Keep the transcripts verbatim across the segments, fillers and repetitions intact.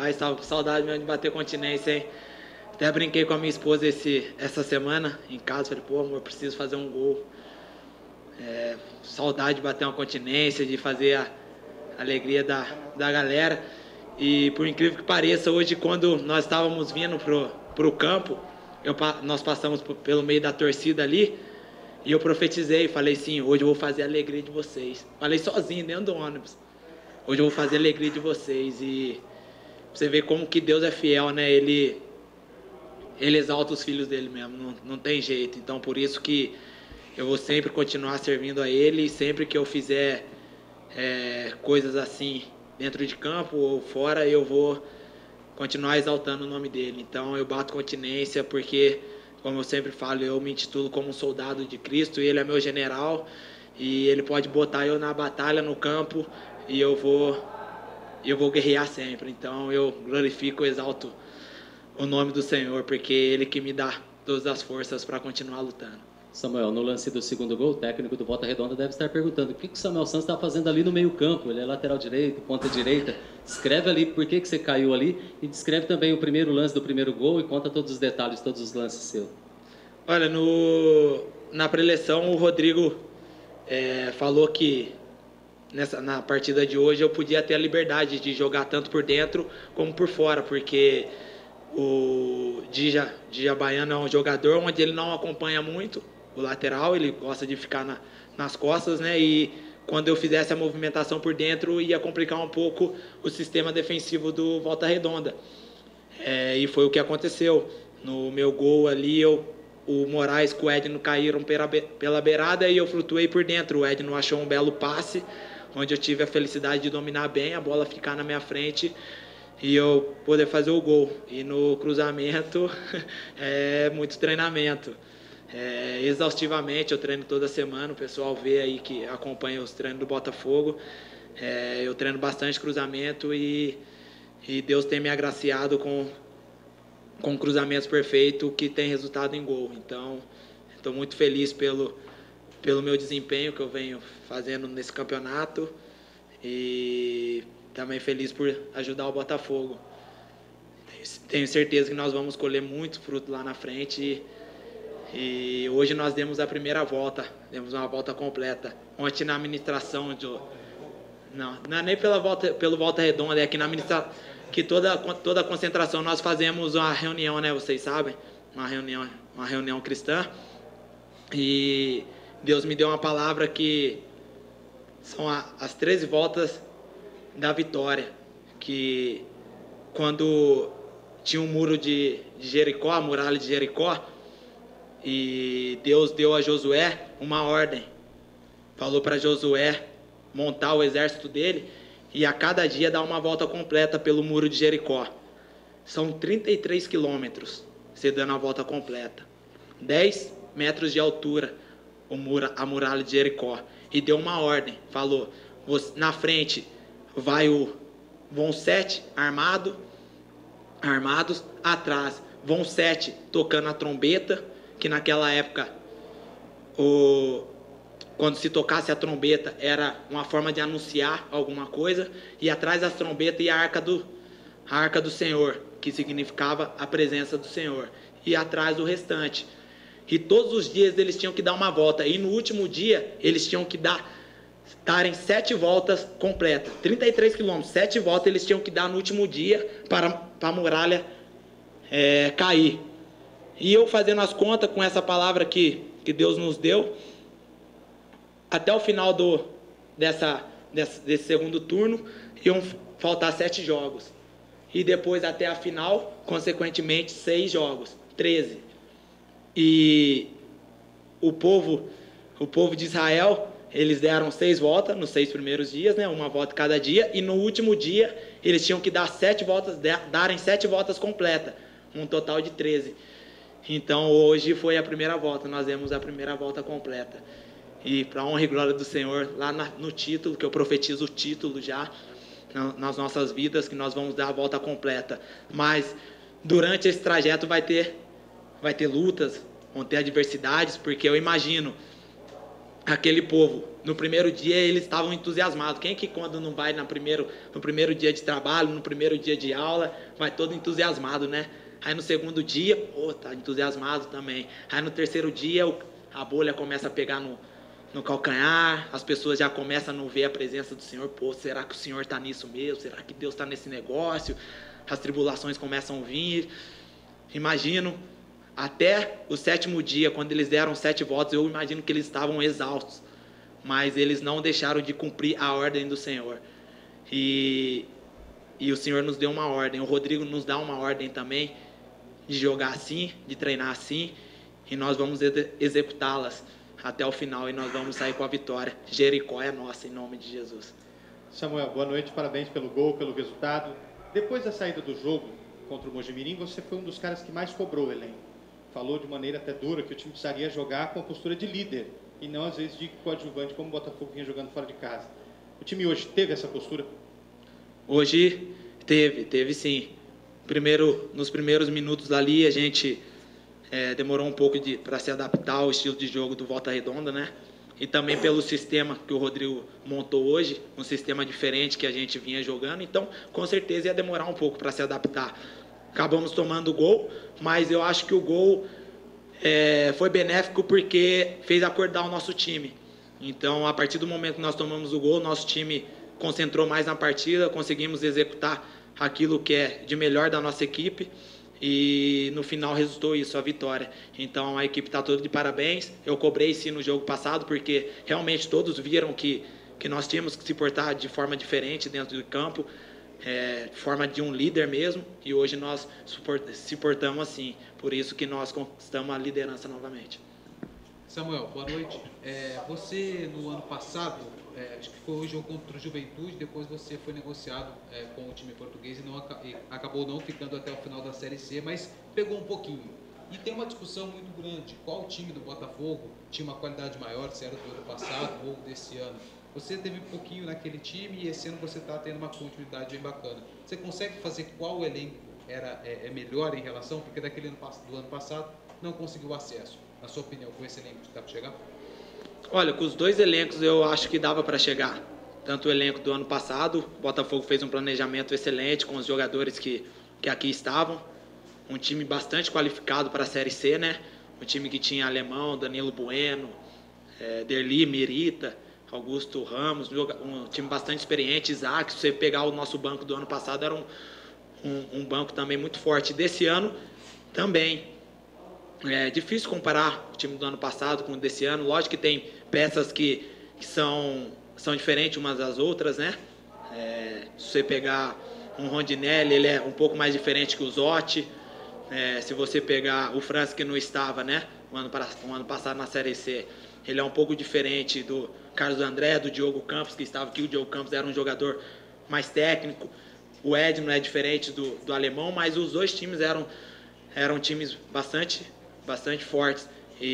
Rapaz, estava com saudade mesmo de bater continência, hein? Até brinquei com a minha esposa esse, essa semana em casa. Falei, pô, amor, preciso fazer um gol. É, saudade de bater uma continência, de fazer a alegria da, da galera. E por incrível que pareça, hoje quando nós estávamos vindo pro, pro campo, eu, nós passamos pelo meio da torcida ali, e eu profetizei, falei assim, hoje eu vou fazer a alegria de vocês. Falei sozinho, dentro do ônibus. Hoje eu vou fazer a alegria de vocês. E você vê como que Deus é fiel, né? Ele, ele exalta os filhos dele mesmo, não, não tem jeito. Então por isso que eu vou sempre continuar servindo a Ele. E sempre que eu fizer é, coisas assim, dentro de campo ou fora, eu vou continuar exaltando o nome dele. Então eu bato continência porque, como eu sempre falo, eu me intitulo como um soldado de Cristo e Ele é meu general. E Ele pode botar eu na batalha, no campo, e eu vou, eu vou guerrear sempre. Então eu glorifico, exalto o nome do Senhor, porque é Ele que me dá todas as forças para continuar lutando. Samuel, no lance do segundo gol, o técnico do Volta Redonda deve estar perguntando o que, que o Samuel Santos está fazendo ali no meio campo. Ele é lateral direito, ponta direita. Descreve ali por que, que você caiu ali e descreve também o primeiro lance do primeiro gol e conta todos os detalhes, todos os lances seus. Olha, no, na preleção o Rodrigo é, falou que nessa, na partida de hoje eu podia ter a liberdade de jogar tanto por dentro como por fora, porque o Dija, Dija Baiano é um jogador onde ele não acompanha muito o lateral, ele gosta de ficar na, nas costas, né? E quando eu fizesse a movimentação por dentro, ia complicar um pouco o sistema defensivo do Volta Redonda. É, e foi o que aconteceu. No meu gol ali, eu, o Moraes com o Edno caíram pela, pela beirada e eu flutuei por dentro. O Edno achou um belo passe, onde eu tive a felicidade de dominar bem, a bola ficar na minha frente e eu poder fazer o gol. E no cruzamento, é muito treinamento. É, exaustivamente, eu treino toda semana, o pessoal vê aí que acompanha os treinos do Botafogo. É, eu treino bastante cruzamento e, e Deus tem me agraciado com, com cruzamentos perfeitos que tem resultado em gol. Então, estou muito feliz pelo, pelo meu desempenho que eu venho fazendo nesse campeonato e também feliz por ajudar o Botafogo. Tenho certeza que nós vamos colher muito fruto lá na frente. E hoje nós demos a primeira volta, demos uma volta completa. Ontem na administração, de, não, não é nem pela volta, pelo Volta Redonda, é aqui na administração, que toda, toda a concentração nós fazemos uma reunião, né, vocês sabem, uma reunião, uma reunião cristã. E Deus me deu uma palavra que são a, as treze voltas da vitória, que quando tinha um muro de, de Jericó, a muralha de Jericó, e Deus deu a Josué uma ordem. Falou para Josué montar o exército dele e a cada dia dar uma volta completa pelo muro de Jericó. São trinta e três quilômetros, você dando a volta completa. dez metros de altura o muro, a muralha de Jericó. E deu uma ordem, falou, na frente vai o, vão sete armado, armados, atrás vão sete tocando a trombeta, que naquela época, o, quando se tocasse a trombeta, era uma forma de anunciar alguma coisa, e atrás das trombetas ia a arca do, a arca do Senhor, que significava a presença do Senhor, e atrás o restante. E todos os dias eles tinham que dar uma volta, e no último dia eles tinham que dar, darem sete voltas completas, trinta e três quilômetros, sete voltas eles tinham que dar no último dia para, para a muralha é, cair. E eu fazendo as contas com essa palavra que, que Deus nos deu, até o final do, dessa, desse, desse segundo turno, iam faltar sete jogos. E depois até a final, consequentemente, seis jogos, treze. E o povo, o povo de Israel, eles deram seis voltas nos seis primeiros dias, né, uma volta cada dia, e no último dia eles tinham que dar sete voltas, darem sete voltas completas, um total de treze. Então hoje foi a primeira volta, nós demos a primeira volta completa. E para a honra e glória do Senhor, lá na, no título, que eu profetizo o título já, na, nas nossas vidas, que nós vamos dar a volta completa. Mas durante esse trajeto vai ter, vai ter lutas, vão ter adversidades, porque eu imagino aquele povo no primeiro dia eles estavam entusiasmados. Quem que quando não vai no primeiro, no primeiro dia de trabalho, no primeiro dia de aula, vai todo entusiasmado, né? Aí no segundo dia, pô, tá entusiasmado também. Aí no terceiro dia a bolha começa a pegar no, no calcanhar, as pessoas já começam a não ver a presença do Senhor. Pô, será que o Senhor está nisso mesmo? Será que Deus está nesse negócio? As tribulações começam a vir. Imagino, até o sétimo dia, quando eles deram sete votos, eu imagino que eles estavam exaustos. Mas eles não deixaram de cumprir a ordem do Senhor. E, e o Senhor nos deu uma ordem. O Rodrigo nos dá uma ordem também, de jogar assim, de treinar assim, e nós vamos executá-las até o final, e nós vamos sair com a vitória. Jericó é nossa, em nome de Jesus. Samuel, boa noite, parabéns pelo gol, pelo resultado. Depois da saída do jogo contra o Mojimirim, você foi um dos caras que mais cobrou o elenco. Falou de maneira até dura que o time precisaria jogar com a postura de líder, e não às vezes de coadjuvante, como o Botafogo vinha jogando fora de casa. O time hoje teve essa postura? Hoje teve, teve sim. Primeiro, nos primeiros minutos ali, a gente é, demorou um pouco para se adaptar ao estilo de jogo do Volta Redonda, né? E também pelo sistema que o Rodrigo montou hoje, um sistema diferente que a gente vinha jogando. Então, com certeza ia demorar um pouco para se adaptar. Acabamos tomando o gol, mas eu acho que o gol é, foi benéfico porque fez acordar o nosso time. Então, a partir do momento que nós tomamos o gol, nosso time concentrou mais na partida, conseguimos executar aquilo que é de melhor da nossa equipe e no final resultou isso, a vitória. Então a equipe está toda de parabéns. Eu cobrei sim no jogo passado porque realmente todos viram que, que nós tínhamos que se portar de forma diferente dentro do campo, é, de forma de um líder mesmo, e hoje nós se portamos assim, por isso que nós conquistamos a liderança novamente. Samuel, boa noite. É, você, no ano passado, é, acho que foi o jogo contra o Juventude, depois você foi negociado é, com o time português e, não, e acabou não ficando até o final da Série C, mas pegou um pouquinho. E tem uma discussão muito grande, qual time do Botafogo tinha uma qualidade maior, se era do ano passado ou desse ano. Você teve um pouquinho naquele time e esse ano você está tendo uma continuidade bem bacana. Você consegue fazer qual elenco era, é, é melhor em relação, porque daquele ano, do ano passado não conseguiu acesso. Na sua opinião, com esse elenco dá para chegar? Olha, com os dois elencos eu acho que dava para chegar. Tanto o elenco do ano passado, o Botafogo fez um planejamento excelente com os jogadores que, que aqui estavam. Um time bastante qualificado para a Série C, né? Um time que tinha Alemão, Danilo Bueno, é, Derli, Mirita, Augusto Ramos, um time bastante experiente, Isaac. Se você pegar o nosso banco do ano passado, era um, um, um banco também muito forte. Desse ano, também. É difícil comparar o time do ano passado com o desse ano. Lógico que tem peças que, que são, são diferentes umas das outras, né? É, se você pegar um Rondinelli, ele é um pouco mais diferente que o Zotti. É, se você pegar o França, que não estava, né? O ano, o ano passado na Série C, ele é um pouco diferente do Carlos André, do Diogo Campos, que estava aqui. O Diogo Campos era um jogador mais técnico. O Edno é diferente do, do alemão, mas os dois times eram, eram times bastante... bastante fortes,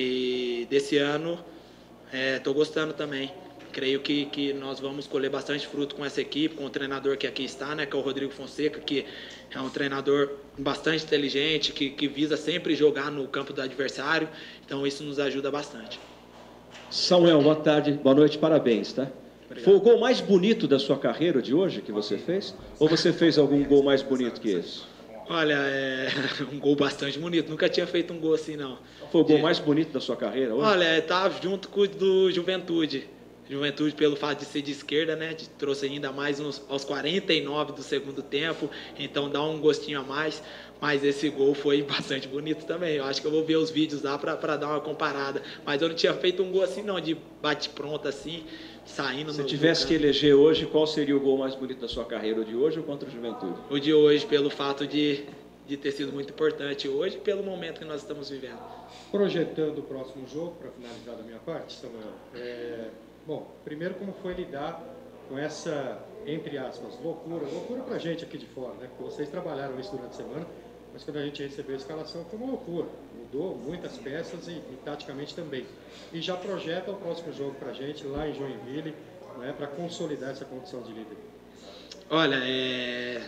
e desse ano estou é, gostando também. Creio que, que nós vamos colher bastante fruto com essa equipe, com o treinador que aqui está, né, que é o Rodrigo Fonseca, que é um treinador bastante inteligente, que, que visa sempre jogar no campo do adversário, então isso nos ajuda bastante. Samuel, boa tarde, boa noite, parabéns, tá? Obrigado. Foi o gol mais bonito da sua carreira de hoje que você fez? Ou você fez algum gol mais bonito que esse? Olha, é um gol bastante bonito. Nunca tinha feito um gol assim, não. Foi o gol de... mais bonito da sua carreira hoje? Olha, tá junto com o do Juventude. Juventude, pelo fato de ser de esquerda, né? Trouxe ainda mais uns, aos quarenta e nove do segundo tempo. Então dá um gostinho a mais. Mas esse gol foi bastante bonito também. Eu acho que eu vou ver os vídeos lá para dar uma comparada. Mas eu não tinha feito um gol assim, não. De bate-pronto assim, saindo. Se no tivesse que eleger hoje, qual seria o gol mais bonito da sua carreira? O de hoje ou contra o Juventude? O de hoje, pelo fato de, de ter sido muito importante hoje, pelo momento que nós estamos vivendo. Projetando o próximo jogo, para finalizar da minha parte, Samuel. É, bom, primeiro, como foi lidar com essa, entre aspas, loucura, loucura para a gente aqui de fora, né? Porque vocês trabalharam isso durante a semana, mas quando a gente recebeu a escalação foi uma loucura. Mudou muitas peças e, e taticamente também. E já projeta o próximo jogo para a gente lá em Joinville, né, para consolidar essa condição de líder. Olha, é...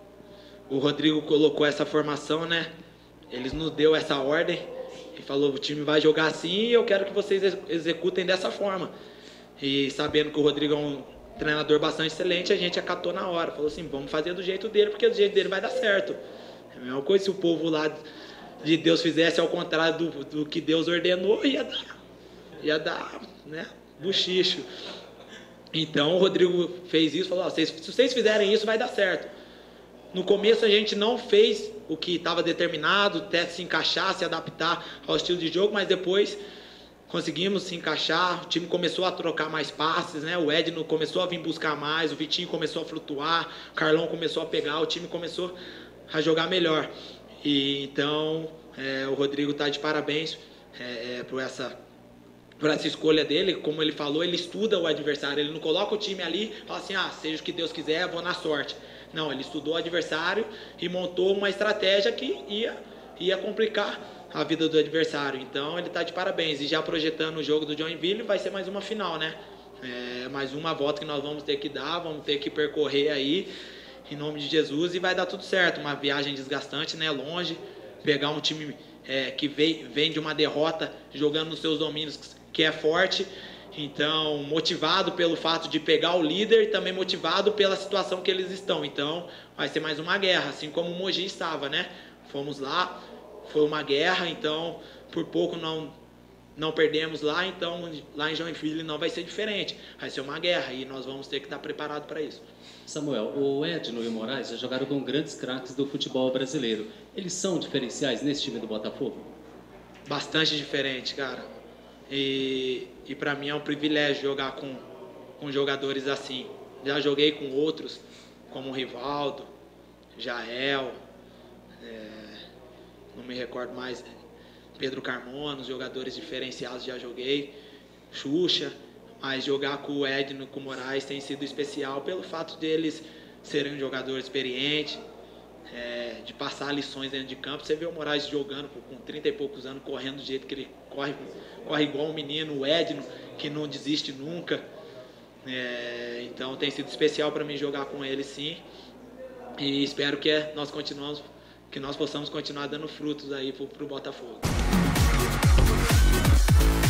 o Rodrigo colocou essa formação, né? Ele nos deu essa ordem e falou: o time vai jogar assim e eu quero que vocês executem dessa forma. E sabendo que o Rodrigo é um treinador bastante excelente, a gente acatou na hora. Falou assim, vamos fazer do jeito dele, porque do jeito dele vai dar certo. É a mesma coisa se o povo lá de Deus fizesse ao contrário do, do que Deus ordenou, ia dar, ia dar, né, buchicho. Então o Rodrigo fez isso, falou, oh, se vocês fizerem isso, vai dar certo. No começo a gente não fez o que estava determinado, até se encaixar, se adaptar ao estilo de jogo, mas depois conseguimos se encaixar, o time começou a trocar mais passes, né? O Edno começou a vir buscar mais, o Vitinho começou a flutuar, o Carlão começou a pegar, o time começou a jogar melhor. E então é, o Rodrigo está de parabéns é, é, por essa por essa escolha dele. Como ele falou, ele estuda o adversário, ele não coloca o time ali e fala assim, ah, seja o que Deus quiser, vou na sorte. Não, ele estudou o adversário e montou uma estratégia que ia, ia complicar a vida do adversário. Então ele está de parabéns. E já projetando o jogo do Joinville, vai ser mais uma final, né? É, mais uma volta que nós vamos ter que dar, vamos ter que percorrer aí, em nome de Jesus, e vai dar tudo certo. Uma viagem desgastante, né? Longe, pegar um time é, que vem, vem de uma derrota, jogando nos seus domínios, que é forte. Então, motivado pelo fato de pegar o líder e também motivado pela situação que eles estão. Então, vai ser mais uma guerra, assim como o Mogi estava, né? Fomos lá, foi uma guerra, então, por pouco não, não perdemos lá. Então, lá em Joinville não vai ser diferente. Vai ser uma guerra e nós vamos ter que estar preparados para isso. Samuel, o Edno e o Moraes já jogaram com grandes craques do futebol brasileiro. Eles são diferenciais nesse time do Botafogo? Bastante diferente, cara. E, e para mim é um privilégio jogar com, com jogadores assim. Já joguei com outros, como o Rivaldo, Jael, é, não me recordo mais, Pedro Carmona, os jogadores diferenciados já joguei, Xuxa, mas jogar com o Edno e com o Moraes tem sido especial pelo fato deles serem um jogador experiente, é, de passar lições dentro de campo. Você vê o Moraes jogando com trinta e poucos anos, correndo do jeito que ele corre, corre igual um menino, o Edno, que não desiste nunca. É, então tem sido especial para mim jogar com ele, sim. E espero que nós continuamos, que nós possamos continuar dando frutos aí pro, pro Botafogo.